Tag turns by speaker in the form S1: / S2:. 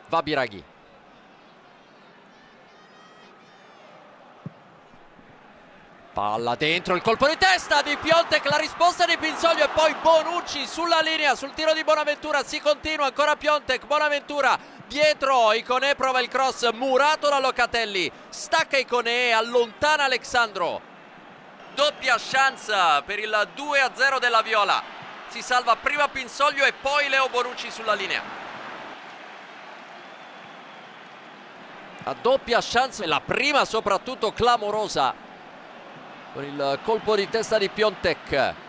S1: Va Biraghi. Palla dentro, il colpo di testa di Piontek, la risposta di Pinsoglio e poi Bonucci sulla linea, sul tiro di Bonaventura. Si continua, ancora Piontek, Bonaventura dietro, Iconé prova il cross, murato da Locatelli, stacca Iconé e allontana Alexandro. Doppia chance per il 2-0 della Viola. Si salva prima Pinsoglio e poi Leo Bonucci sulla linea. La doppia chance, la prima soprattutto clamorosa, con il colpo di testa di Piontek.